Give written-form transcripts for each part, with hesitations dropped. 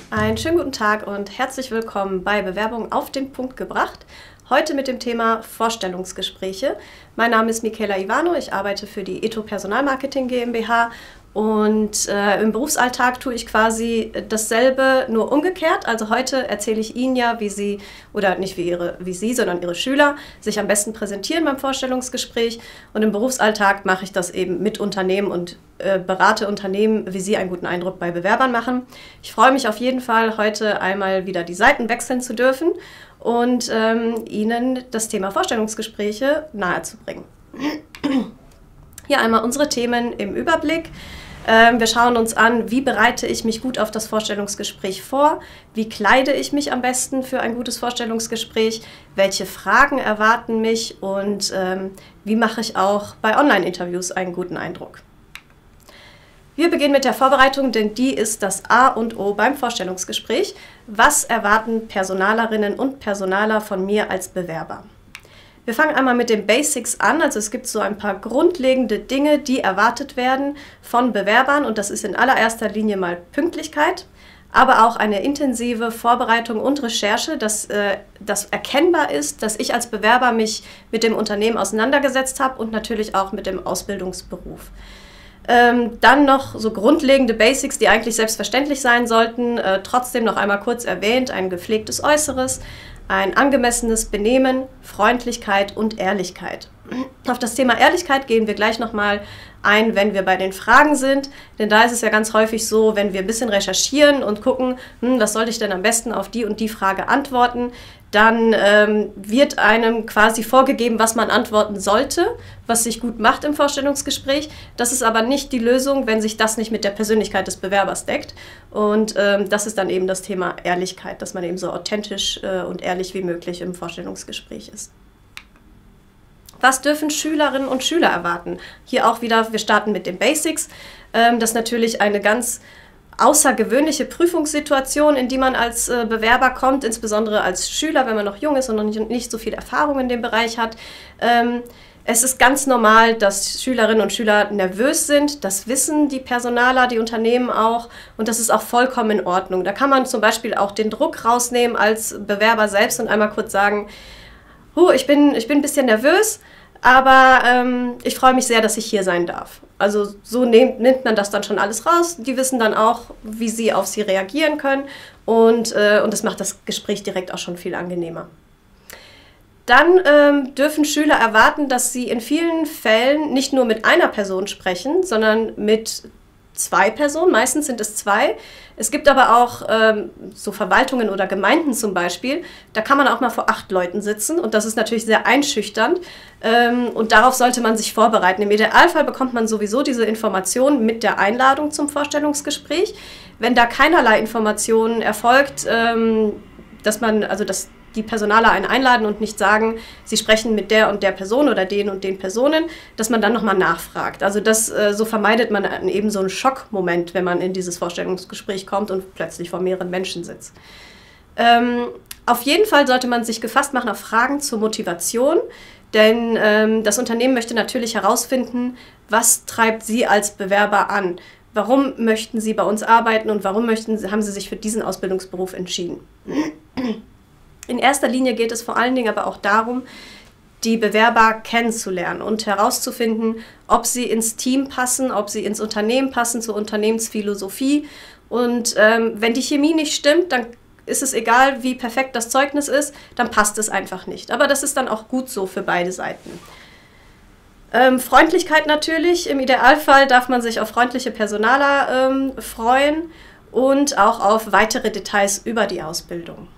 Einen schönen guten Tag und herzlich willkommen bei Bewerbung auf den Punkt gebracht. Heute mit dem Thema Vorstellungsgespräche. Mein Name ist Michaela Ivano, ich arbeite für die Eto Personalmarketing GmbH und im Berufsalltag tue ich quasi dasselbe, nur umgekehrt. Also heute erzähle ich Ihnen ja, wie Sie, oder nicht wie Sie, sondern Ihre Schüler sich am besten präsentieren beim Vorstellungsgespräch. Und im Berufsalltag mache ich das eben mit Unternehmen und berate Unternehmen, wie sie einen guten Eindruck bei Bewerbern machen. Ich freue mich auf jeden Fall, heute einmal wieder die Seiten wechseln zu dürfen und Ihnen das Thema Vorstellungsgespräche nahezubringen. Hier einmal unsere Themen im Überblick. Wir schauen uns an, wie bereite ich mich gut auf das Vorstellungsgespräch vor, wie kleide ich mich am besten für ein gutes Vorstellungsgespräch, welche Fragen erwarten mich und wie mache ich auch bei Online-Interviews einen guten Eindruck. Wir beginnen mit der Vorbereitung, denn die ist das A und O beim Vorstellungsgespräch. Was erwarten Personalerinnen und Personaler von mir als Bewerber? Wir fangen einmal mit den Basics an, also es gibt so ein paar grundlegende Dinge, die erwartet werden von Bewerbern und das ist in allererster Linie mal Pünktlichkeit, aber auch eine intensive Vorbereitung und Recherche, dass das erkennbar ist, dass ich als Bewerber mich mit dem Unternehmen auseinandergesetzt habe und natürlich auch mit dem Ausbildungsberuf. Dann noch so grundlegende Basics, die eigentlich selbstverständlich sein sollten, trotzdem noch einmal kurz erwähnt, ein gepflegtes Äußeres, ein angemessenes Benehmen, Freundlichkeit und Ehrlichkeit. Auf das Thema Ehrlichkeit gehen wir gleich nochmal ein, wenn wir bei den Fragen sind, denn da ist es ja ganz häufig so, wenn wir ein bisschen recherchieren und gucken, was sollte ich denn am besten auf die und die Frage antworten, dann wird einem quasi vorgegeben, was man antworten sollte, was sich gut macht im Vorstellungsgespräch. Das ist aber nicht die Lösung, wenn sich das nicht mit der Persönlichkeit des Bewerbers deckt. Und das ist dann eben das Thema Ehrlichkeit, dass man eben so authentisch und ehrlich wie möglich im Vorstellungsgespräch ist. Was dürfen Schülerinnen und Schüler erwarten? Hier auch wieder, wir starten mit den Basics. Das ist natürlich eine ganz außergewöhnliche Prüfungssituation, in die man als Bewerber kommt, insbesondere als Schüler, wenn man noch jung ist und noch nicht so viel Erfahrung in dem Bereich hat. Es ist ganz normal, dass Schülerinnen und Schüler nervös sind. Das wissen die Personaler, die Unternehmen auch. Und das ist auch vollkommen in Ordnung. Da kann man zum Beispiel auch den Druck rausnehmen als Bewerber selbst und einmal kurz sagen, ich bin ein bisschen nervös, aber ich freue mich sehr, dass ich hier sein darf. Also so nimmt man das dann schon alles raus. Die wissen dann auch, wie sie auf sie reagieren können und das macht das Gespräch direkt auch schon viel angenehmer. Dann dürfen Schüler erwarten, dass sie in vielen Fällen nicht nur mit einer Person sprechen, sondern mit 2 Personen, meistens sind es 2. Es gibt aber auch so Verwaltungen oder Gemeinden zum Beispiel, da kann man auch mal vor 8 Leuten sitzen und das ist natürlich sehr einschüchternd und darauf sollte man sich vorbereiten. Im Idealfall bekommt man sowieso diese Informationen mit der Einladung zum Vorstellungsgespräch. Wenn da keinerlei Informationen erfolgt, dass die Personaler einen einladen und nicht sagen, sie sprechen mit der und der Person oder den und den Personen, dass man dann nochmal nachfragt. Also so vermeidet man eben so einen Schockmoment, wenn man in dieses Vorstellungsgespräch kommt und plötzlich vor mehreren Menschen sitzt. Auf jeden Fall sollte man sich gefasst machen auf Fragen zur Motivation, denn das Unternehmen möchte natürlich herausfinden, was treibt Sie als Bewerber an? Warum möchten Sie bei uns arbeiten und warum haben Sie sich für diesen Ausbildungsberuf entschieden? In erster Linie geht es vor allen Dingen aber auch darum, die Bewerber kennenzulernen und herauszufinden, ob sie ins Team passen, ob sie ins Unternehmen passen, zur Unternehmensphilosophie. Und wenn die Chemie nicht stimmt, dann ist es egal, wie perfekt das Zeugnis ist, dann passt es einfach nicht. Aber das ist dann auch gut so für beide Seiten. Freundlichkeit natürlich. Im Idealfall darf man sich auf freundliche Personaler freuen und auch auf weitere Details über die Ausbildung.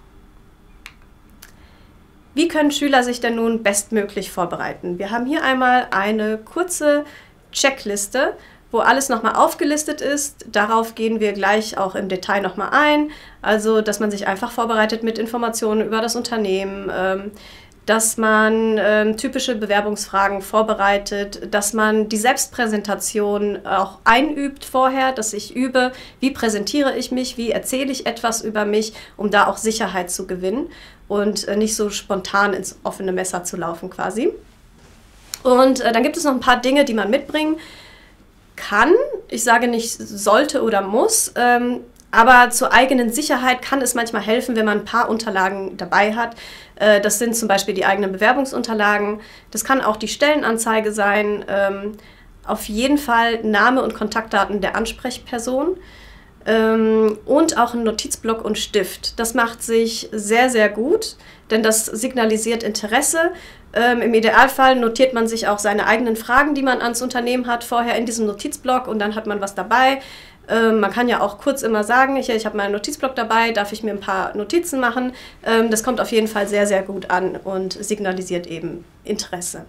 Wie können Schüler sich denn nun bestmöglich vorbereiten? Wir haben hier einmal eine kurze Checkliste, wo alles nochmal aufgelistet ist. Darauf gehen wir gleich auch im Detail nochmal ein. Also, dass man sich einfach vorbereitet mit Informationen über das Unternehmen, dass man typische Bewerbungsfragen vorbereitet, dass man die Selbstpräsentation auch einübt vorher, dass ich übe, wie präsentiere ich mich, wie erzähle ich etwas über mich, um da auch Sicherheit zu gewinnen und nicht so spontan ins offene Messer zu laufen quasi. Und dann gibt es noch ein paar Dinge, die man mitbringen kann. Ich sage nicht sollte oder muss. Aber zur eigenen Sicherheit kann es manchmal helfen, wenn man ein paar Unterlagen dabei hat. Das sind zum Beispiel die eigenen Bewerbungsunterlagen. Das kann auch die Stellenanzeige sein. Auf jeden Fall Name und Kontaktdaten der Ansprechperson. Und auch ein Notizblock und Stift. Das macht sich sehr, sehr gut, denn das signalisiert Interesse. Im Idealfall notiert man sich auch seine eigenen Fragen, die man ans Unternehmen hat, vorher in diesem Notizblock und dann hat man was dabei. Man kann ja auch kurz immer sagen, ich habe meinen Notizblock dabei, darf ich mir ein paar Notizen machen. Das kommt auf jeden Fall sehr, sehr gut an und signalisiert eben Interesse.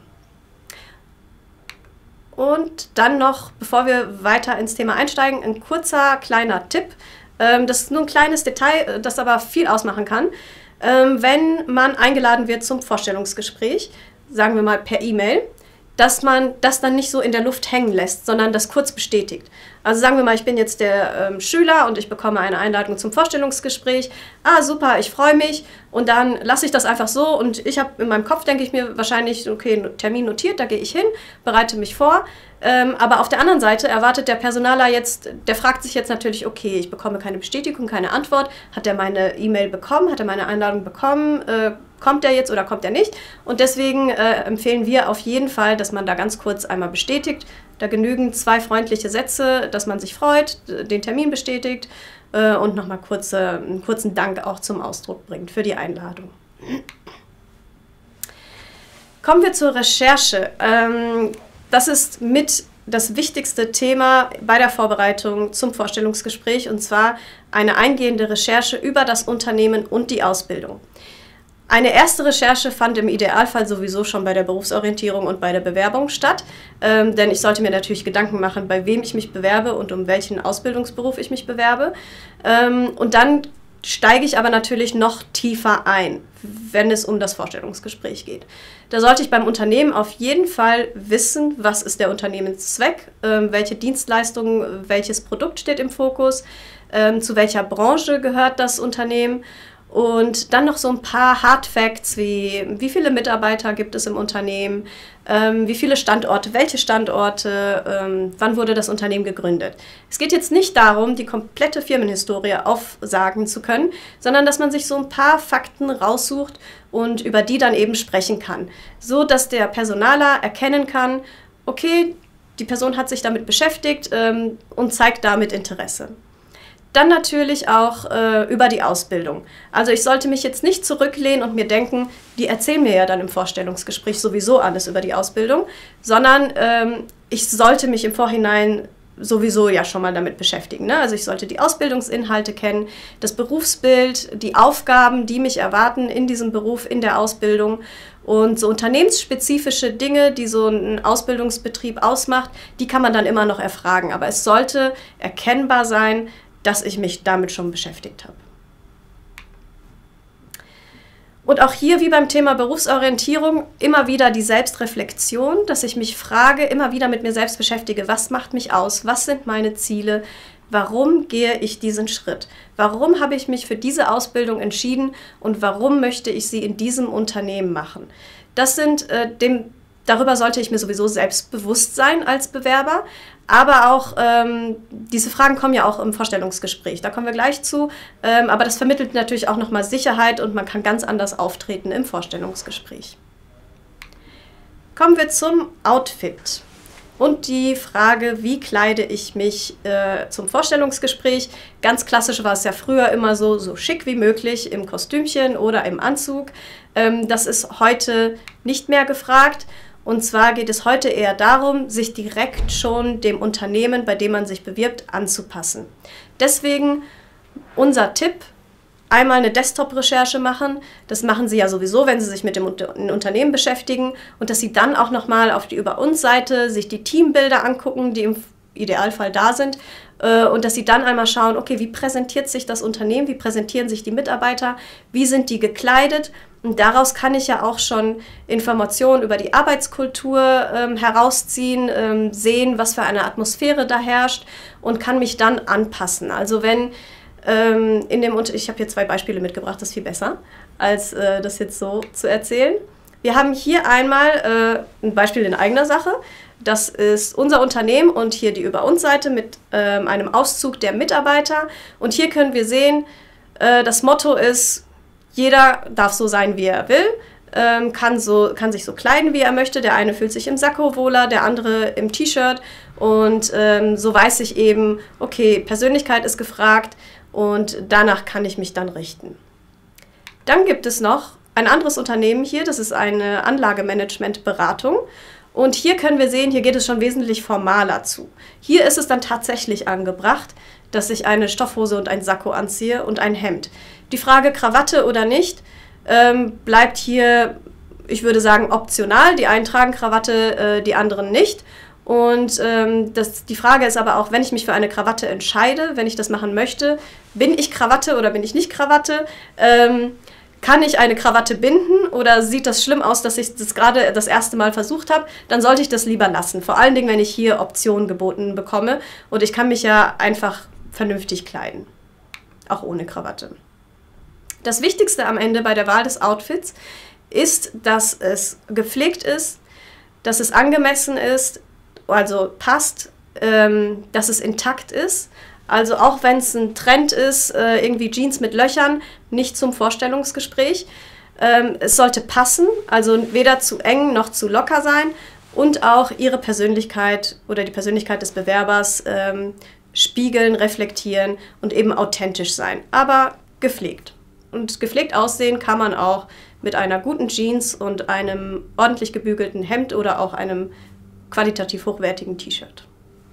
Und dann noch, bevor wir weiter ins Thema einsteigen, ein kurzer, kleiner Tipp. Das ist nur ein kleines Detail, das aber viel ausmachen kann. Wenn man eingeladen wird zum Vorstellungsgespräch, sagen wir mal per E-Mail, dass man das dann nicht so in der Luft hängen lässt, sondern das kurz bestätigt. Also sagen wir mal, ich bin jetzt der Schüler und ich bekomme eine Einladung zum Vorstellungsgespräch. Ah, super, ich freue mich. Und dann lasse ich das einfach so und ich habe in meinem Kopf, denke ich mir wahrscheinlich, okay, Termin notiert, da gehe ich hin, bereite mich vor. Aber auf der anderen Seite erwartet der Personaler jetzt, der fragt sich jetzt natürlich, okay, ich bekomme keine Bestätigung, keine Antwort. Hat er meine E-Mail bekommen? Hat er meine Einladung bekommen? Kommt er jetzt oder kommt er nicht? Und deswegen empfehlen wir auf jeden Fall, dass man da ganz kurz einmal bestätigt. Da genügen 2 freundliche Sätze, dass man sich freut, den Termin bestätigt und nochmal einen kurzen Dank auch zum Ausdruck bringt für die Einladung. Kommen wir zur Recherche. Das ist mit das wichtigste Thema bei der Vorbereitung zum Vorstellungsgespräch, und zwar eine eingehende Recherche über das Unternehmen und die Ausbildung. Eine erste Recherche fand im Idealfall sowieso schon bei der Berufsorientierung und bei der Bewerbung statt, denn ich sollte mir natürlich Gedanken machen, bei wem ich mich bewerbe und um welchen Ausbildungsberuf ich mich bewerbe. Und dann steige ich aber natürlich noch tiefer ein, wenn es um das Vorstellungsgespräch geht. Da sollte ich beim Unternehmen auf jeden Fall wissen, was ist der Unternehmenszweck, welche Dienstleistungen, welches Produkt steht im Fokus, zu welcher Branche gehört das Unternehmen. Und dann noch so ein paar Hard Facts wie viele Mitarbeiter gibt es im Unternehmen, wie viele Standorte, welche Standorte, wann wurde das Unternehmen gegründet. Es geht jetzt nicht darum, die komplette Firmenhistorie aufsagen zu können, sondern dass man sich so ein paar Fakten raussucht und über die dann eben sprechen kann, so dass der Personaler erkennen kann, okay, die Person hat sich damit beschäftigt und zeigt damit Interesse. Dann natürlich auch über die Ausbildung. Also ich sollte mich jetzt nicht zurücklehnen und mir denken, die erzählen mir ja dann im Vorstellungsgespräch sowieso alles über die Ausbildung, sondern ich sollte mich im Vorhinein sowieso ja schon mal damit beschäftigen. Ne? Also ich sollte die Ausbildungsinhalte kennen, das Berufsbild, die Aufgaben, die mich erwarten in diesem Beruf, in der Ausbildung. Und so unternehmensspezifische Dinge, die so ein Ausbildungsbetrieb ausmacht, die kann man dann immer noch erfragen. Aber es sollte erkennbar sein, dass ich mich damit schon beschäftigt habe. Und auch hier, wie beim Thema Berufsorientierung, immer wieder die Selbstreflexion, dass ich mich frage, immer wieder mit mir selbst beschäftige, was macht mich aus, was sind meine Ziele, warum gehe ich diesen Schritt, warum habe ich mich für diese Ausbildung entschieden und warum möchte ich sie in diesem Unternehmen machen. Das sind darüber sollte ich mir sowieso selbstbewusst sein als Bewerber, aber auch diese Fragen kommen ja auch im Vorstellungsgespräch, da kommen wir gleich zu, aber das vermittelt natürlich auch nochmal Sicherheit und man kann ganz anders auftreten im Vorstellungsgespräch. Kommen wir zum Outfit und die Frage, wie kleide ich mich zum Vorstellungsgespräch. Ganz klassisch war es ja früher immer so schick wie möglich im Kostümchen oder im Anzug. Das ist heute nicht mehr gefragt. Und zwar geht es heute eher darum, sich direkt schon dem Unternehmen, bei dem man sich bewirbt, anzupassen. Deswegen unser Tipp, einmal eine Desktop-Recherche machen. Das machen Sie ja sowieso, wenn Sie sich mit dem Unternehmen beschäftigen. Und dass Sie dann auch nochmal auf die Über uns-Seite sich die Teambilder angucken, die im Idealfall da sind. Und dass Sie dann einmal schauen, okay, wie präsentiert sich das Unternehmen, wie präsentieren sich die Mitarbeiter, wie sind die gekleidet. Und daraus kann ich ja auch schon Informationen über die Arbeitskultur herausziehen, sehen, was für eine Atmosphäre da herrscht und kann mich dann anpassen. Also wenn ich habe hier 2 Beispiele mitgebracht, das ist viel besser, als das jetzt so zu erzählen. Wir haben hier einmal ein Beispiel in eigener Sache. Das ist unser Unternehmen und hier die Über uns Seite mit einem Auszug der Mitarbeiter. Und hier können wir sehen, das Motto ist, jeder darf so sein, wie er will. Kann sich so kleiden, wie er möchte. Der eine fühlt sich im Sakko wohler, der andere im T-Shirt. Und so weiß ich eben, okay, Persönlichkeit ist gefragt und danach kann ich mich dann richten. Dann gibt es noch ein anderes Unternehmen hier, das ist eine Anlagemanagement-Beratung. Und hier können wir sehen, hier geht es schon wesentlich formaler zu. Hier ist es dann tatsächlich angebracht, dass ich eine Stoffhose und ein Sakko anziehe und ein Hemd. Die Frage Krawatte oder nicht bleibt hier, ich würde sagen, optional. Die einen tragen Krawatte, die anderen nicht. Und die Frage ist aber auch, wenn ich mich für eine Krawatte entscheide, wenn ich das machen möchte, bin ich Krawatte oder bin ich nicht Krawatte? Kann ich eine Krawatte binden oder sieht das schlimm aus, dass ich das gerade das erste Mal versucht habe? Dann sollte ich das lieber lassen. Vor allen Dingen, wenn ich hier Optionen geboten bekomme und ich kann mich ja einfach vernünftig kleiden, auch ohne Krawatte. Das Wichtigste am Ende bei der Wahl des Outfits ist, dass es gepflegt ist, dass es angemessen ist, also passt, dass es intakt ist. Also auch wenn es ein Trend ist, irgendwie Jeans mit Löchern, nicht zum Vorstellungsgespräch. Es sollte passen, also weder zu eng noch zu locker sein und auch Ihre Persönlichkeit oder die Persönlichkeit des Bewerbers spiegeln, reflektieren und eben authentisch sein, aber gepflegt. Und gepflegt aussehen kann man auch mit einer guten Jeans und einem ordentlich gebügelten Hemd oder auch einem qualitativ hochwertigen T-Shirt.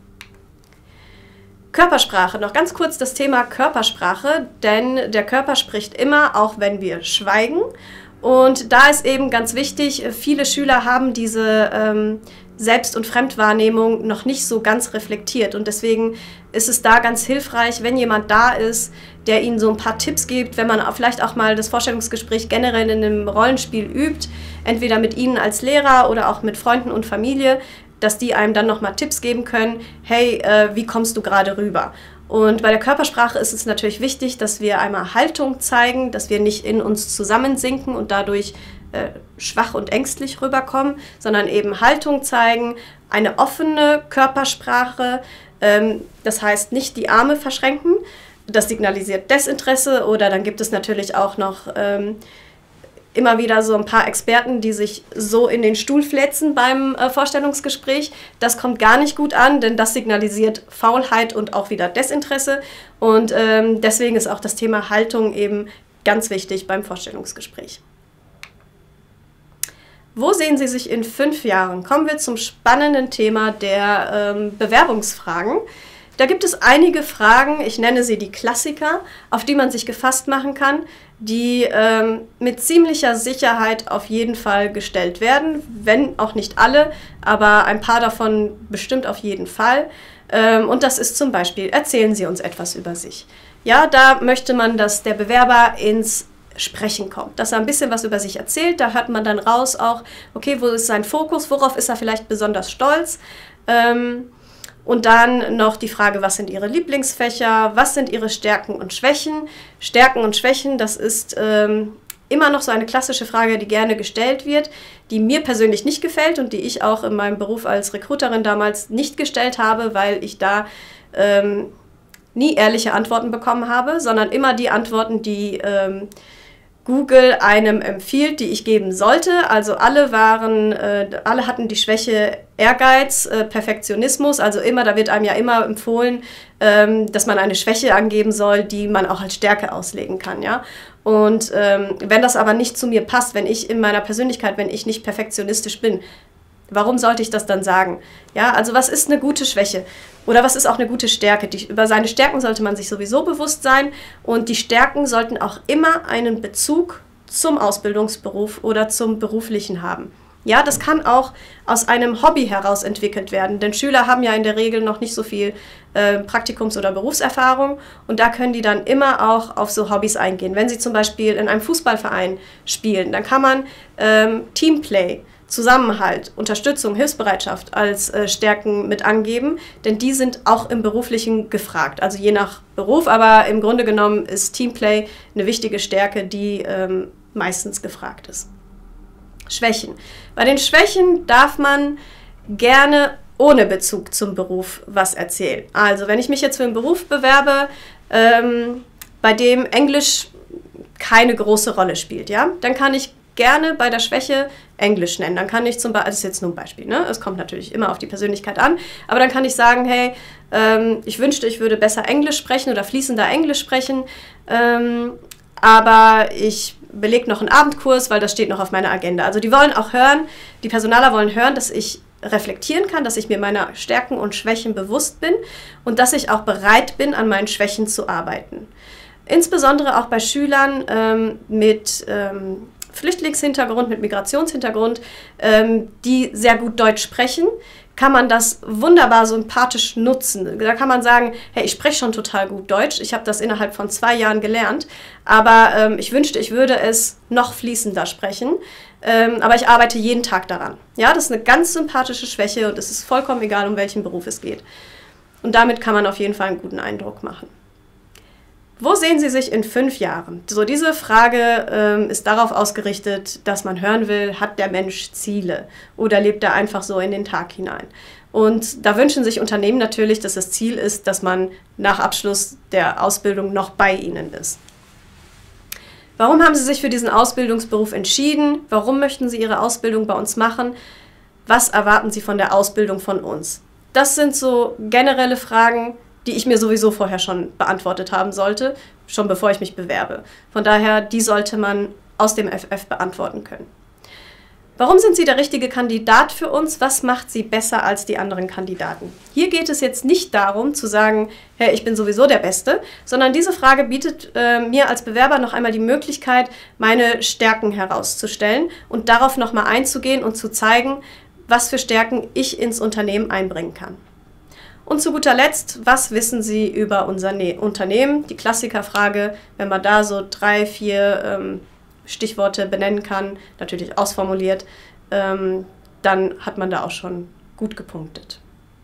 Körpersprache, noch ganz kurz das Thema Körpersprache, denn der Körper spricht immer, auch wenn wir schweigen. Und da ist eben ganz wichtig, viele Schüler haben diese Selbst- und Fremdwahrnehmung noch nicht so ganz reflektiert. Und deswegen ist es da ganz hilfreich, wenn jemand da ist, der ihnen so ein paar Tipps gibt, wenn man vielleicht auch mal das Vorstellungsgespräch generell in einem Rollenspiel übt, entweder mit ihnen als Lehrer oder auch mit Freunden und Familie, dass die einem dann nochmal Tipps geben können, hey, wie kommst du gerade rüber? Und bei der Körpersprache ist es natürlich wichtig, dass wir einmal Haltung zeigen, dass wir nicht in uns zusammensinken und dadurch schwach und ängstlich rüberkommen, sondern eben Haltung zeigen, eine offene Körpersprache, das heißt nicht die Arme verschränken, das signalisiert Desinteresse oder dann gibt es natürlich auch noch immer wieder so ein paar Experten, die sich so in den Stuhl fläzen beim Vorstellungsgespräch. Das kommt gar nicht gut an, denn das signalisiert Faulheit und auch wieder Desinteresse. Und deswegen ist auch das Thema Haltung eben ganz wichtig beim Vorstellungsgespräch. Wo sehen Sie sich in 5 Jahren? Kommen wir zum spannenden Thema der Bewerbungsfragen. Da gibt es einige Fragen, ich nenne sie die Klassiker, auf die man sich gefasst machen kann, die mit ziemlicher Sicherheit auf jeden Fall gestellt werden, wenn auch nicht alle, aber ein paar davon bestimmt auf jeden Fall. Und das ist zum Beispiel, erzählen Sie uns etwas über sich. Ja, da möchte man, dass der Bewerber ins Sprechen kommt, dass er ein bisschen was über sich erzählt, da hört man dann raus auch, okay, wo ist sein Fokus, worauf ist er vielleicht besonders stolz. Und dann noch die Frage, was sind Ihre Lieblingsfächer, was sind Ihre Stärken und Schwächen? Stärken und Schwächen, das ist immer noch so eine klassische Frage, die gerne gestellt wird, die mir persönlich nicht gefällt und die ich auch in meinem Beruf als Recruiterin damals nicht gestellt habe, weil ich da nie ehrliche Antworten bekommen habe, sondern immer die Antworten, die Google einem empfiehlt, die ich geben sollte. Also alle hatten die Schwäche Ehrgeiz, Perfektionismus. Also immer, da wird einem ja immer empfohlen, dass man eine Schwäche angeben soll, die man auch als Stärke auslegen kann. Ja? Und wenn das aber nicht zu mir passt, wenn ich in meiner Persönlichkeit, wenn ich nicht perfektionistisch bin, warum sollte ich das dann sagen? Ja, also was ist eine gute Schwäche? Oder was ist auch eine gute Stärke? Über seine Stärken sollte man sich sowieso bewusst sein und die Stärken sollten auch immer einen Bezug zum Ausbildungsberuf oder zum Beruflichen haben. Ja, das kann auch aus einem Hobby heraus entwickelt werden, denn Schüler haben ja in der Regel noch nicht so viel Praktikums- oder Berufserfahrung und da können die dann immer auch auf so Hobbys eingehen. Wenn sie zum Beispiel in einem Fußballverein spielen, dann kann man Teamplay, Zusammenhalt, Unterstützung, Hilfsbereitschaft als Stärken mit angeben, denn die sind auch im Beruflichen gefragt, also je nach Beruf, aber im Grunde genommen ist Teamplay eine wichtige Stärke, die meistens gefragt ist. Schwächen. Bei den Schwächen darf man gerne ohne Bezug zum Beruf was erzählen. Also wenn ich mich jetzt für einen Beruf bewerbe, bei dem Englisch keine große Rolle spielt, ja, dann kann ich gerne bei der Schwäche Englisch nennen. Dann kann ich zum Beispiel, das ist jetzt nur ein Beispiel, ne? Es kommt natürlich immer auf die Persönlichkeit an, aber dann kann ich sagen, hey, ich wünschte, ich würde besser Englisch sprechen oder fließender Englisch sprechen, aber ich belege noch einen Abendkurs, weil das steht noch auf meiner Agenda. Also die wollen auch hören, die Personaler wollen hören, dass ich reflektieren kann, dass ich mir meiner Stärken und Schwächen bewusst bin und dass ich auch bereit bin, an meinen Schwächen zu arbeiten. Insbesondere auch bei Schülern mit Flüchtlingshintergrund, mit Migrationshintergrund, die sehr gut Deutsch sprechen, kann man das wunderbar sympathisch nutzen. Da kann man sagen, hey, ich spreche schon total gut Deutsch, ich habe das innerhalb von 2 Jahren gelernt, aber ich wünschte, ich würde es noch fließender sprechen, aber ich arbeite jeden Tag daran. Ja, das ist eine ganz sympathische Schwäche und es ist vollkommen egal, um welchen Beruf es geht. Und damit kann man auf jeden Fall einen guten Eindruck machen. Wo sehen Sie sich in 5 Jahren? So, diese Frage ist darauf ausgerichtet, dass man hören will, hat der Mensch Ziele oder lebt er einfach so in den Tag hinein? Und da wünschen sich Unternehmen natürlich, dass das Ziel ist, dass man nach Abschluss der Ausbildung noch bei ihnen ist. Warum haben Sie sich für diesen Ausbildungsberuf entschieden? Warum möchten Sie Ihre Ausbildung bei uns machen? Was erwarten Sie von der Ausbildung von uns? Das sind so generelle Fragen, die ich mir sowieso vorher schon beantwortet haben sollte, schon bevor ich mich bewerbe. Von daher, die sollte man aus dem FF beantworten können. Warum sind Sie der richtige Kandidat für uns? Was macht Sie besser als die anderen Kandidaten? Hier geht es jetzt nicht darum zu sagen, hey, ich bin sowieso der Beste, sondern diese Frage bietet mir als Bewerber noch einmal die Möglichkeit, meine Stärken herauszustellen und darauf nochmal einzugehen und zu zeigen, was für Stärken ich ins Unternehmen einbringen kann. Und zu guter Letzt, was wissen Sie über unser Unternehmen? Die Klassikerfrage, wenn man da so 3, 4 Stichworte benennen kann, natürlich ausformuliert, dann hat man da auch schon gut gepunktet.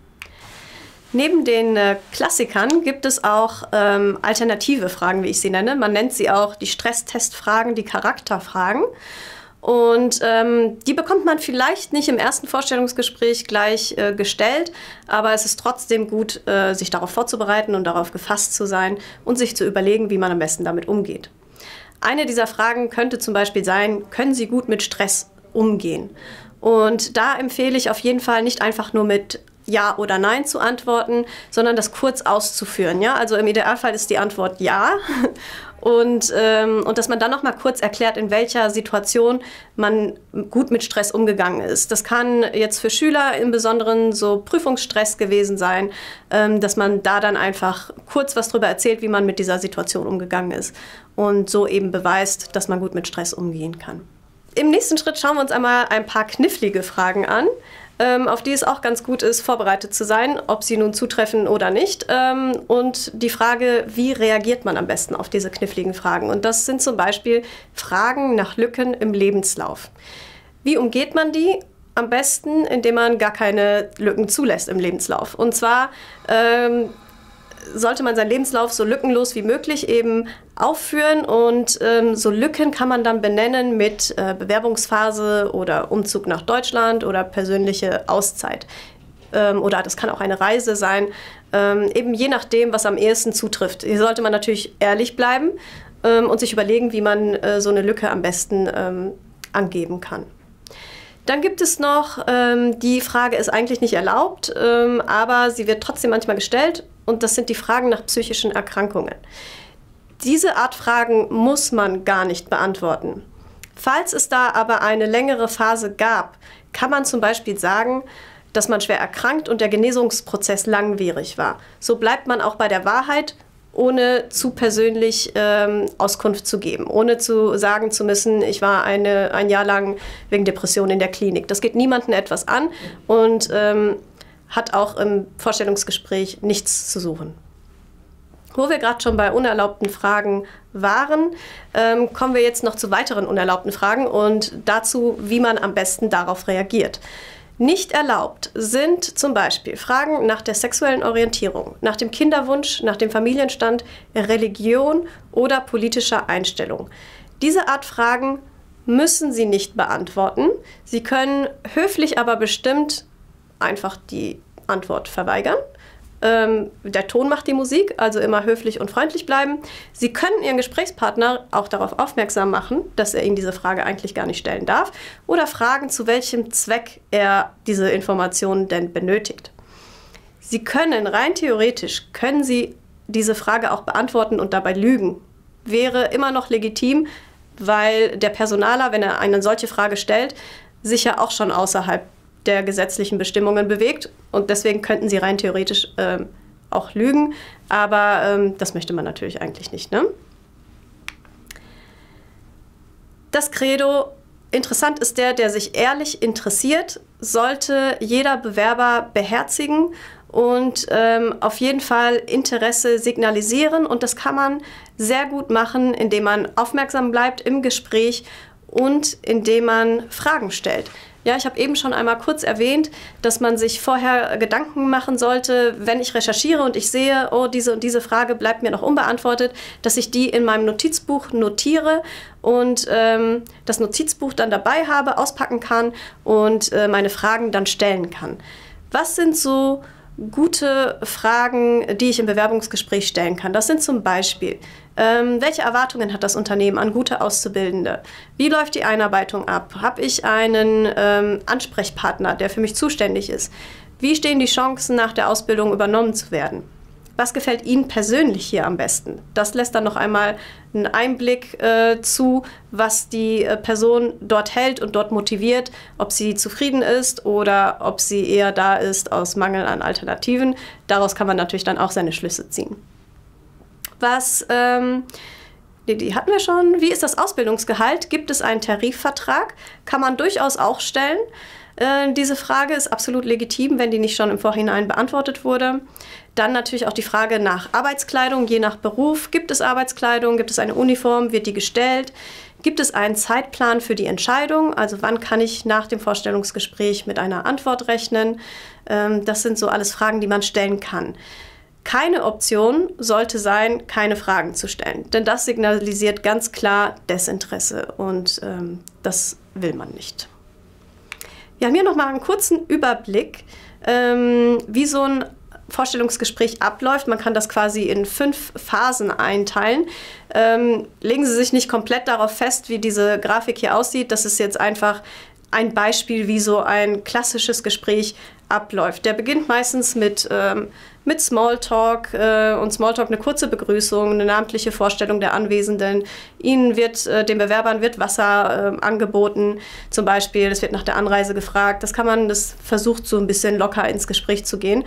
Neben den Klassikern gibt es auch alternative Fragen, wie ich sie nenne. Man nennt sie auch die Stresstestfragen, die Charakterfragen. Und die bekommt man vielleicht nicht im ersten Vorstellungsgespräch gleich gestellt, aber es ist trotzdem gut, sich darauf vorzubereiten und darauf gefasst zu sein und sich zu überlegen, wie man am besten damit umgeht. Eine dieser Fragen könnte zum Beispiel sein, können Sie gut mit Stress umgehen? Und da empfehle ich auf jeden Fall nicht einfach nur mit Ja oder Nein zu antworten, sondern das kurz auszuführen. Ja? Also im Idealfall ist die Antwort Ja. Und dass man dann noch mal kurz erklärt, in welcher Situation man gut mit Stress umgegangen ist. Das kann jetzt für Schüler im Besonderen so Prüfungsstress gewesen sein, dass man da dann einfach kurz was drüber erzählt, wie man mit dieser Situation umgegangen ist und so eben beweist, dass man gut mit Stress umgehen kann. Im nächsten Schritt schauen wir uns einmal ein paar knifflige Fragen an, auf die es auch ganz gut ist, vorbereitet zu sein, ob sie nun zutreffen oder nicht. Und die Frage, wie reagiert man am besten auf diese kniffligen Fragen? Und das sind zum Beispiel Fragen nach Lücken im Lebenslauf. Wie umgeht man die? Am besten, indem man gar keine Lücken zulässt im Lebenslauf. Und zwar sollte man seinen Lebenslauf so lückenlos wie möglich eben aufführen und so Lücken kann man dann benennen mit Bewerbungsphase oder Umzug nach Deutschland oder persönliche Auszeit. Oder das kann auch eine Reise sein, eben je nachdem, was am ehesten zutrifft. Hier sollte man natürlich ehrlich bleiben und sich überlegen, wie man so eine Lücke am besten angeben kann. Dann gibt es noch, die Frage ist eigentlich nicht erlaubt, aber sie wird trotzdem manchmal gestellt und das sind die Fragen nach psychischen Erkrankungen. Diese Art Fragen muss man gar nicht beantworten. Falls es da aber eine längere Phase gab, kann man zum Beispiel sagen, dass man schwer erkrankt und der Genesungsprozess langwierig war. So bleibt man auch bei der Wahrheit, ohne zu persönlich Auskunft zu geben, ohne zu sagen zu müssen, ich war ein Jahr lang wegen Depression in der Klinik. Das geht niemandem etwas an und hat auch im Vorstellungsgespräch nichts zu suchen. Wo wir gerade schon bei unerlaubten Fragen waren, kommen wir jetzt noch zu weiteren unerlaubten Fragen und dazu, wie man am besten darauf reagiert. Nicht erlaubt sind zum Beispiel Fragen nach der sexuellen Orientierung, nach dem Kinderwunsch, nach dem Familienstand, Religion oder politischer Einstellung. Diese Art Fragen müssen Sie nicht beantworten. Sie können höflich aber bestimmt einfach die Antwort verweigern. Der Ton macht die Musik, also immer höflich und freundlich bleiben. Sie können Ihren Gesprächspartner auch darauf aufmerksam machen, dass er Ihnen diese Frage eigentlich gar nicht stellen darf oder fragen, zu welchem Zweck er diese Informationen denn benötigt. Sie können, rein theoretisch, können Sie diese Frage auch beantworten und dabei lügen. Wäre immer noch legitim, weil der Personaler, wenn er eine solche Frage stellt, sich ja auch schon außerhalb der gesetzlichen Bestimmungen bewegt und deswegen könnten sie rein theoretisch auch lügen, aber das möchte man natürlich eigentlich nicht, ne? Das Credo, interessant ist der sich ehrlich interessiert, sollte jeder Bewerber beherzigen und auf jeden Fall Interesse signalisieren und das kann man sehr gut machen, indem man aufmerksam bleibt im Gespräch und indem man Fragen stellt. Ja, ich habe eben schon einmal kurz erwähnt, dass man sich vorher Gedanken machen sollte, wenn ich recherchiere und ich sehe, oh, diese und diese Frage bleibt mir noch unbeantwortet, dass ich die in meinem Notizbuch notiere und das Notizbuch dann dabei habe, auspacken kann und meine Fragen dann stellen kann. Was sind so gute Fragen, die ich im Bewerbungsgespräch stellen kann? Das sind zum Beispiel: welche Erwartungen hat das Unternehmen an gute Auszubildende? Wie läuft die Einarbeitung ab? Habe ich einen Ansprechpartner, der für mich zuständig ist? Wie stehen die Chancen, nach der Ausbildung übernommen zu werden? Was gefällt Ihnen persönlich hier am besten? Das lässt dann noch einmal einen Einblick zu, was die Person dort hält und dort motiviert, ob sie zufrieden ist oder ob sie eher da ist aus Mangel an Alternativen. Daraus kann man natürlich dann auch seine Schlüsse ziehen. Die hatten wir schon. Wie ist das Ausbildungsgehalt? Gibt es einen Tarifvertrag? Kann man durchaus auch stellen. Diese Frage ist absolut legitim, wenn die nicht schon im Vorhinein beantwortet wurde. Dann natürlich auch die Frage nach Arbeitskleidung, je nach Beruf. Gibt es Arbeitskleidung? Gibt es eine Uniform? Wird die gestellt? Gibt es einen Zeitplan für die Entscheidung? Also wann kann ich nach dem Vorstellungsgespräch mit einer Antwort rechnen? Das sind so alles Fragen, die man stellen kann. Keine Option sollte sein, keine Fragen zu stellen, denn das signalisiert ganz klar Desinteresse und das will man nicht. Wir haben hier nochmal einen kurzen Überblick, wie so ein Vorstellungsgespräch abläuft. Man kann das quasi in 5 Phasen einteilen. Legen Sie sich nicht komplett darauf fest, wie diese Grafik hier aussieht. Das ist jetzt einfach ein Beispiel, wie so ein klassisches Gespräch abläuft. Der beginnt meistens mit Smalltalk und Smalltalk eine kurze Begrüßung, eine namentliche Vorstellung der Anwesenden. Den Bewerbern wird Wasser angeboten, zum Beispiel. Es wird nach der Anreise gefragt. Das versucht so ein bisschen locker ins Gespräch zu gehen.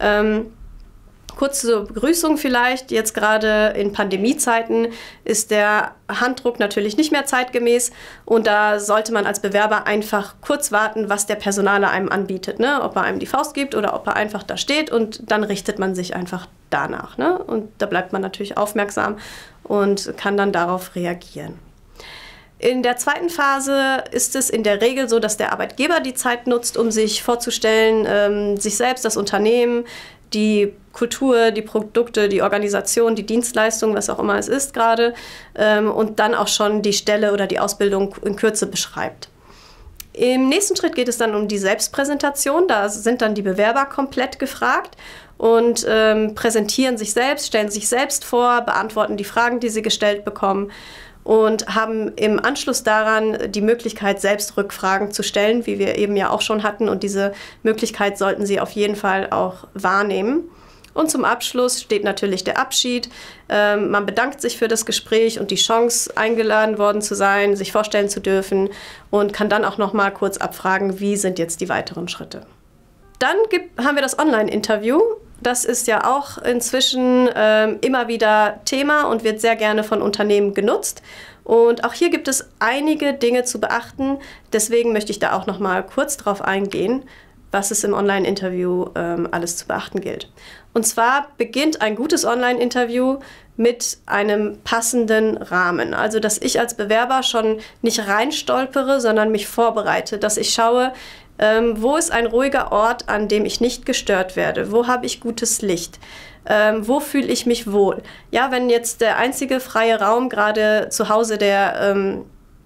Kurze Begrüßung vielleicht. Jetzt gerade in Pandemiezeiten ist der Handdruck natürlich nicht mehr zeitgemäß und da sollte man als Bewerber einfach kurz warten, was der Personaler einem anbietet, ne? Ob er einem die Faust gibt oder ob er einfach da steht und dann richtet man sich einfach danach, ne? Und da bleibt man natürlich aufmerksam und kann dann darauf reagieren. In der zweiten Phase ist es in der Regel so, dass der Arbeitgeber die Zeit nutzt, um sich vorzustellen, sich selbst, das Unternehmen, die Kultur, die Produkte, die Organisation, die Dienstleistung, was auch immer es ist gerade, und dann auch schon die Stelle oder die Ausbildung in Kürze beschreibt. Im nächsten Schritt geht es dann um die Selbstpräsentation. Da sind dann die Bewerber komplett gefragt und präsentieren sich selbst, stellen sich selbst vor, beantworten die Fragen, die sie gestellt bekommen und haben im Anschluss daran die Möglichkeit, selbst Rückfragen zu stellen, wie wir eben ja auch schon hatten. Und diese Möglichkeit sollten Sie auf jeden Fall auch wahrnehmen. Und zum Abschluss steht natürlich der Abschied. Man bedankt sich für das Gespräch und die Chance, eingeladen worden zu sein, sich vorstellen zu dürfen und kann dann auch noch mal kurz abfragen, wie sind jetzt die weiteren Schritte. Dann haben wir das Online-Interview. Das ist ja auch inzwischen immer wieder Thema und wird sehr gerne von Unternehmen genutzt. Und auch hier gibt es einige Dinge zu beachten. Deswegen möchte ich da auch noch mal kurz drauf eingehen, was es im Online-Interview alles zu beachten gilt. Und zwar beginnt ein gutes Online-Interview mit einem passenden Rahmen. Also, dass ich als Bewerber schon nicht reinstolpere, sondern mich vorbereite, dass ich schaue, wo ist ein ruhiger Ort, an dem ich nicht gestört werde? Wo habe ich gutes Licht? Wo fühle ich mich wohl? Ja, wenn jetzt der einzige freie Raum gerade zu Hause der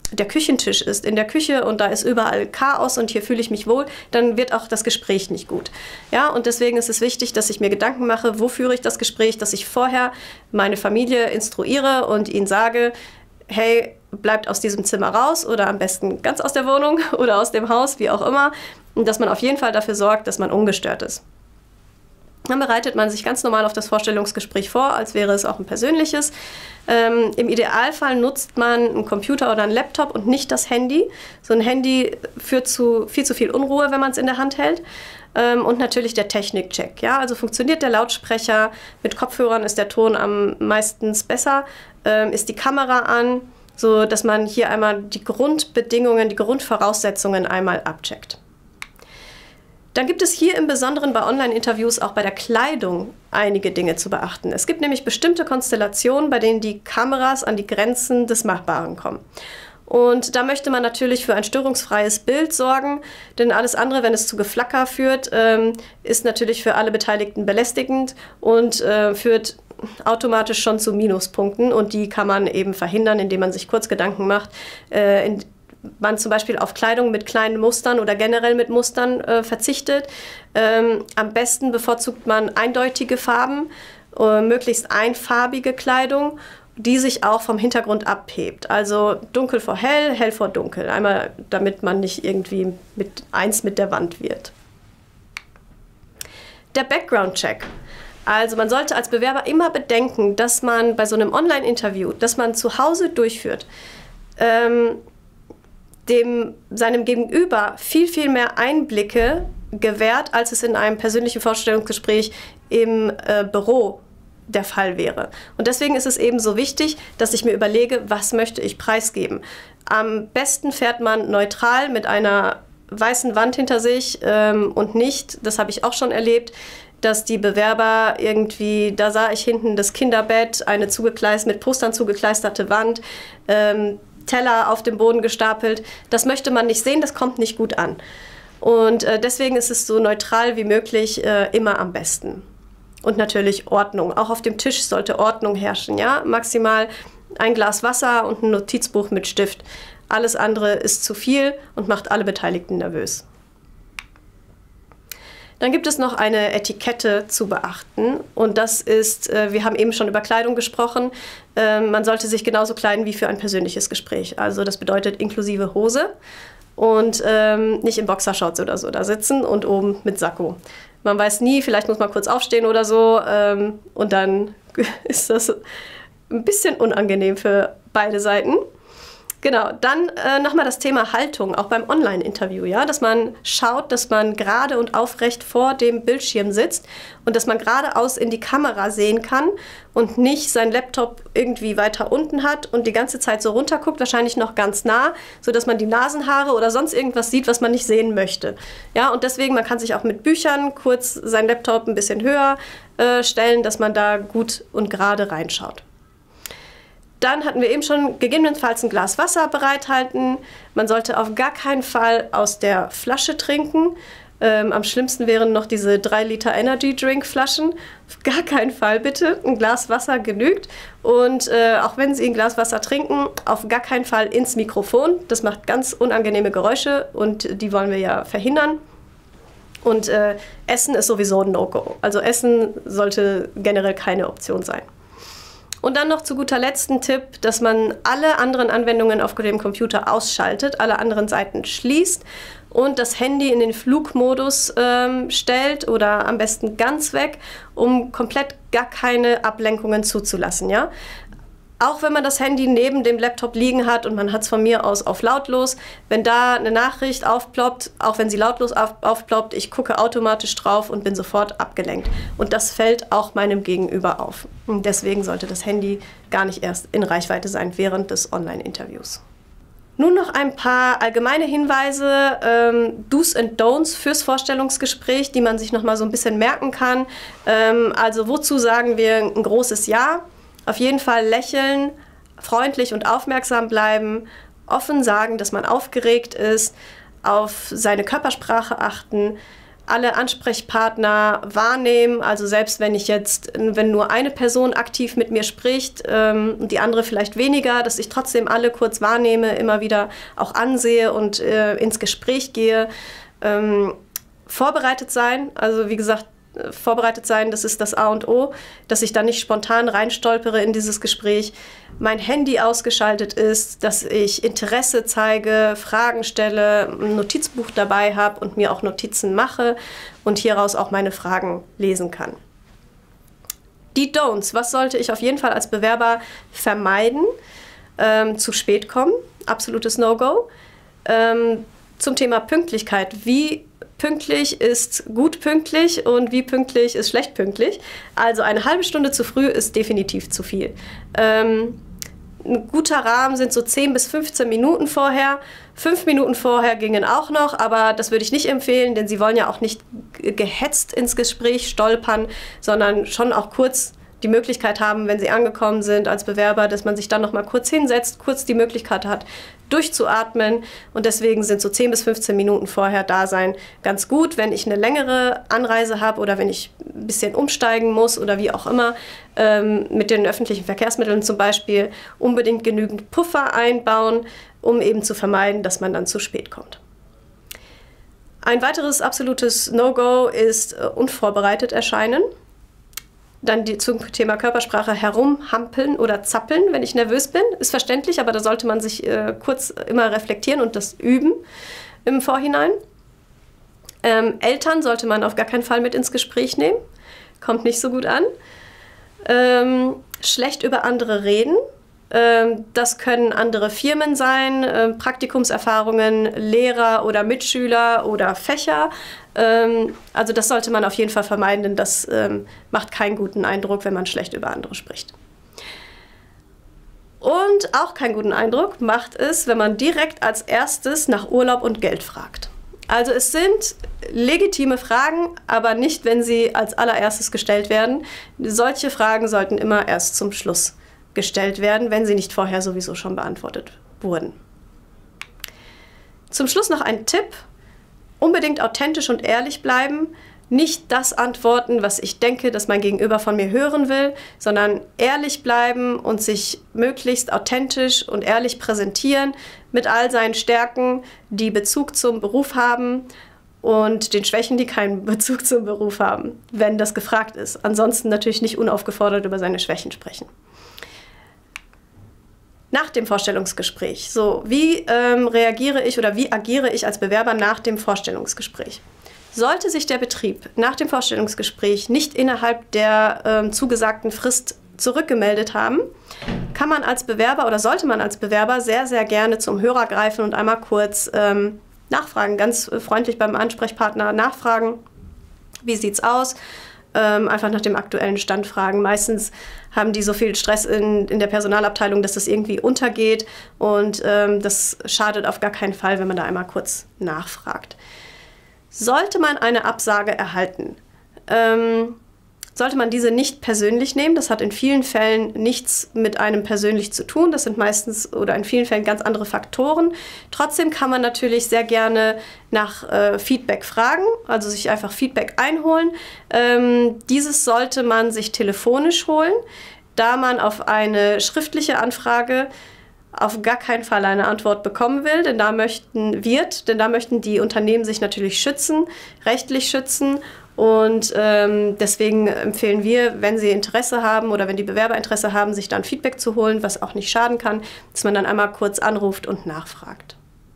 der Küchentisch ist in der Küche und da ist überall Chaos und hier fühle ich mich wohl, dann wird auch das Gespräch nicht gut. Ja, und deswegen ist es wichtig, dass ich mir Gedanken mache, wo führe ich das Gespräch, dass ich vorher meine Familie instruiere und ihnen sage, hey, bleibt aus diesem Zimmer raus oder am besten ganz aus der Wohnung oder aus dem Haus, wie auch immer. Und dass man auf jeden Fall dafür sorgt, dass man ungestört ist. Dann bereitet man sich ganz normal auf das Vorstellungsgespräch vor, als wäre es auch ein persönliches. Im Idealfall nutzt man einen Computer oder einen Laptop und nicht das Handy. So ein Handy führt zu viel Unruhe, wenn man es in der Hand hält. Und natürlich der Technikcheck. Ja? Also funktioniert der Lautsprecher, mit Kopfhörern ist der Ton am meistens besser, ist die Kamera an, so dass man hier einmal die Grundbedingungen, die Grundvoraussetzungen einmal abcheckt. Dann gibt es hier im Besonderen bei Online-Interviews auch bei der Kleidung einige Dinge zu beachten. Es gibt nämlich bestimmte Konstellationen, bei denen die Kameras an die Grenzen des Machbaren kommen. Und da möchte man natürlich für ein störungsfreies Bild sorgen, denn alles andere, wenn es zu Geflacker führt, ist natürlich für alle Beteiligten belästigend und führt automatisch schon zu Minuspunkten. Und die kann man eben verhindern, indem man sich kurz Gedanken macht, man zum Beispiel auf Kleidung mit kleinen Mustern oder generell mit Mustern verzichtet. Am besten bevorzugt man eindeutige Farben, möglichst einfarbige Kleidung, die sich auch vom Hintergrund abhebt. Also dunkel vor hell, hell vor dunkel. Einmal, damit man nicht irgendwie eins mit der Wand wird. Der Background-Check. Also man sollte als Bewerber immer bedenken, dass man bei so einem Online-Interview, das man zu Hause durchführt, seinem Gegenüber viel mehr Einblicke gewährt, als es in einem persönlichen Vorstellungsgespräch im Büro der Fall wäre. Und deswegen ist es eben so wichtig, dass ich mir überlege, was möchte ich preisgeben. Am besten fährt man neutral mit einer weißen Wand hinter sich und nicht, das habe ich auch schon erlebt, dass die Bewerber irgendwie, da sah ich hinten das Kinderbett, eine mit Postern zugekleisterte Wand, Teller auf dem Boden gestapelt. Das möchte man nicht sehen, das kommt nicht gut an. Und deswegen ist es so neutral wie möglich immer am besten. Und natürlich Ordnung. Auch auf dem Tisch sollte Ordnung herrschen. Ja? Maximal ein Glas Wasser und ein Notizbuch mit Stift. Alles andere ist zu viel und macht alle Beteiligten nervös. Dann gibt es noch eine Etikette zu beachten und das ist, wir haben eben schon über Kleidung gesprochen, man sollte sich genauso kleiden wie für ein persönliches Gespräch. Also das bedeutet inklusive Hose und nicht in Boxershorts oder so da sitzen und oben mit Sakko. Man weiß nie, vielleicht muss man kurz aufstehen oder so und dann ist das ein bisschen unangenehm für beide Seiten. Genau, dann nochmal das Thema Haltung, auch beim Online-Interview, ja, dass man schaut, dass man gerade und aufrecht vor dem Bildschirm sitzt und dass man geradeaus in die Kamera sehen kann und nicht seinen Laptop irgendwie weiter unten hat und die ganze Zeit so runterguckt, wahrscheinlich noch ganz nah, sodass man die Nasenhaare oder sonst irgendwas sieht, was man nicht sehen möchte. Ja, und deswegen, man kann sich auch mit Büchern kurz seinen Laptop ein bisschen höher stellen, dass man da gut und gerade reinschaut. Dann hatten wir eben schon gegebenenfalls ein Glas Wasser bereithalten. Man sollte auf gar keinen Fall aus der Flasche trinken. Am schlimmsten wären noch diese 3 Liter Energy Drink Flaschen. Auf gar keinen Fall bitte. Ein Glas Wasser genügt. Und auch wenn Sie ein Glas Wasser trinken, auf gar keinen Fall ins Mikrofon. Das macht ganz unangenehme Geräusche und die wollen wir ja verhindern. Und Essen ist sowieso ein No-Go. Also Essen sollte generell keine Option sein. Und dann noch zu guter Letzt ein Tipp, dass man alle anderen Anwendungen auf dem Computer ausschaltet, alle anderen Seiten schließt und das Handy in den Flugmodus stellt oder am besten ganz weg, um komplett gar keine Ablenkungen zuzulassen. Ja? Auch wenn man das Handy neben dem Laptop liegen hat und man hat es von mir aus auf lautlos, wenn da eine Nachricht aufploppt, auch wenn sie lautlos aufploppt, ich gucke automatisch drauf und bin sofort abgelenkt. Und das fällt auch meinem Gegenüber auf. Und deswegen sollte das Handy gar nicht erst in Reichweite sein während des Online-Interviews. Nun noch ein paar allgemeine Hinweise, Do's and Don'ts fürs Vorstellungsgespräch, die man sich noch mal so ein bisschen merken kann. Also wozu sagen wir ein großes Ja? Auf jeden Fall lächeln, freundlich und aufmerksam bleiben, offen sagen, dass man aufgeregt ist, auf seine Körpersprache achten alle Ansprechpartner wahrnehmen, also selbst wenn nur eine Person aktiv mit mir spricht und die andere vielleicht weniger, dass ich trotzdem alle kurz wahrnehme, immer wieder auch ansehe und ins Gespräch gehe. Vorbereitet sein, also wie gesagt, vorbereitet sein, das ist das A und O, dass ich dann nicht spontan reinstolpere in dieses Gespräch. Mein Handy ausgeschaltet ist, dass ich Interesse zeige, Fragen stelle, ein Notizbuch dabei habe und mir auch Notizen mache und hieraus auch meine Fragen lesen kann. Die Don'ts, was sollte ich auf jeden Fall als Bewerber vermeiden? Zu spät kommen, absolutes No-Go. Zum Thema Pünktlichkeit, wie pünktlich ist gut pünktlich und wie pünktlich ist schlecht pünktlich. Also eine halbe Stunde zu früh ist definitiv zu viel. Ein guter Rahmen sind so 10 bis 15 Minuten vorher. 5 Minuten vorher gingen auch noch, aber das würde ich nicht empfehlen, denn Sie wollen ja auch nicht gehetzt ins Gespräch stolpern, sondern schon auch kurz die Möglichkeit haben, wenn Sie angekommen sind als Bewerber, dass man sich dann noch mal kurz hinsetzt, kurz die Möglichkeit hat, durchzuatmen. Und deswegen sind so 10 bis 15 Minuten vorher da sein ganz gut. Wenn ich eine längere Anreise habe oder wenn ich ein bisschen umsteigen muss oder wie auch immer, mit den öffentlichen Verkehrsmitteln zum Beispiel, unbedingt genügend Puffer einbauen, um eben zu vermeiden, dass man dann zu spät kommt. Ein weiteres absolutes No-Go ist unvorbereitet erscheinen. Dann zum Thema Körpersprache herumhampeln oder zappeln, wenn ich nervös bin. Ist verständlich, aber da sollte man sich kurz immer reflektieren und das üben im Vorhinein. Eltern sollte man auf gar keinen Fall mit ins Gespräch nehmen. Kommt nicht so gut an. Schlecht über andere reden. Das können andere Firmen sein, Praktikumserfahrungen, Lehrer oder Mitschüler oder Fächer. Also das sollte man auf jeden Fall vermeiden, denn das macht keinen guten Eindruck, wenn man schlecht über andere spricht. Und auch keinen guten Eindruck macht es, wenn man direkt als erstes nach Urlaub und Geld fragt. Also es sind legitime Fragen, aber nicht, wenn sie als allererstes gestellt werden. Solche Fragen sollten immer erst zum Schluss gestellt werden, wenn sie nicht vorher sowieso schon beantwortet wurden. Zum Schluss noch ein Tipp: Unbedingt authentisch und ehrlich bleiben. Nicht das antworten, was ich denke, dass mein Gegenüber von mir hören will, sondern ehrlich bleiben und sich möglichst authentisch und ehrlich präsentieren mit all seinen Stärken, die Bezug zum Beruf haben, und den Schwächen, die keinen Bezug zum Beruf haben, wenn das gefragt ist. Ansonsten natürlich nicht unaufgefordert über seine Schwächen sprechen. Nach dem Vorstellungsgespräch. So, wie reagiere ich oder wie agiere ich als Bewerber nach dem Vorstellungsgespräch? Sollte sich der Betrieb nach dem Vorstellungsgespräch nicht innerhalb der zugesagten Frist zurückgemeldet haben, kann man als Bewerber oder sollte man als Bewerber sehr, sehr gerne zum Hörer greifen und einmal kurz nachfragen, ganz freundlich beim Ansprechpartner nachfragen, wie sieht's aus? Einfach nach dem aktuellen Stand fragen. Meistens haben die so viel Stress in der Personalabteilung, dass das irgendwie untergeht, und das schadet auf gar keinen Fall, wenn man da einmal kurz nachfragt. Sollte man eine Absage erhalten, sollte man diese nicht persönlich nehmen. Das hat in vielen Fällen nichts mit einem persönlich zu tun. Das sind meistens oder in vielen Fällen ganz andere Faktoren. Trotzdem kann man natürlich sehr gerne nach Feedback fragen, also sich einfach Feedback einholen. Dieses sollte man sich telefonisch holen, da man auf eine schriftliche Anfrage auf gar keinen Fall eine Antwort bekommen will, denn da möchten die Unternehmen sich natürlich schützen, rechtlich schützen. Und deswegen empfehlen wir, wenn Sie Interesse haben oder wenn die Bewerber Interesse haben, sich dann Feedback zu holen, was auch nicht schaden kann, dass man dann einmal kurz anruft und nachfragt.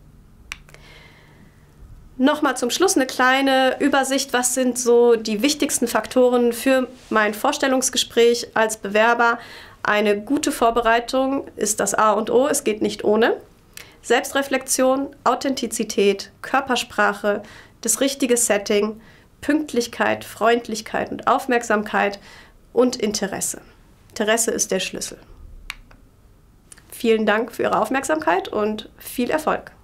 Nochmal zum Schluss eine kleine Übersicht, was sind so die wichtigsten Faktoren für mein Vorstellungsgespräch als Bewerber. Eine gute Vorbereitung ist das A und O, es geht nicht ohne. Selbstreflexion, Authentizität, Körpersprache, das richtige Setting, Pünktlichkeit, Freundlichkeit und Aufmerksamkeit und Interesse. Interesse ist der Schlüssel. Vielen Dank für Ihre Aufmerksamkeit und viel Erfolg!